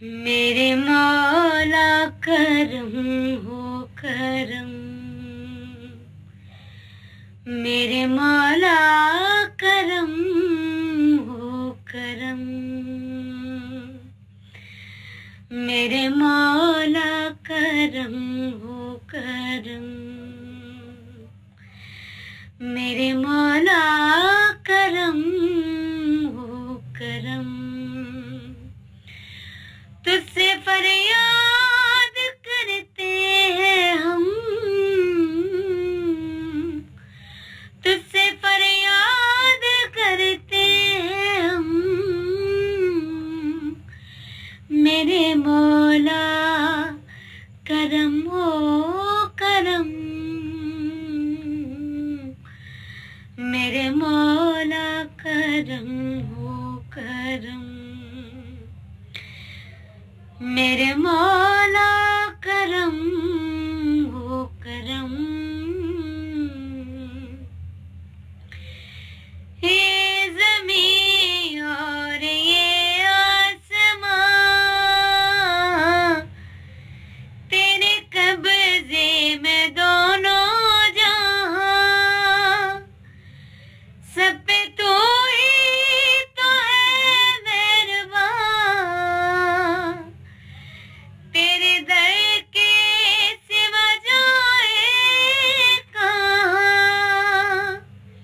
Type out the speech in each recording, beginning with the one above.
मेरे मौला करम हो करम, मेरे मौला करम हो करम, मेरे मौला करम हो करम, मेरे मौला करम हो करम। तुझसे फरियाद करते हैं हम, तुझसे फरियाद करते हैं हम, मेरे मौला करम हो करम, मेरे मौला करम हो करम, मेरे मौला करम हो करम। ये ज़मीं और ये आसमां तेरे कब्ज़े में दोनों जहां, सब पे तू ही तो है मेहरबान, तेरे दर के सिवा जाए कहाँ,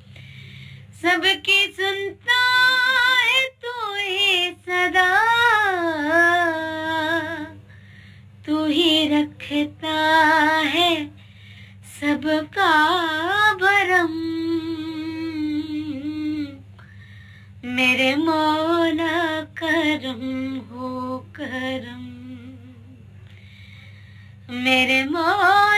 सबकी सुनता है तू ही सदा, तू ही रखता है सबका भरम, मेरे मौला करम हो करम, मेरे मौला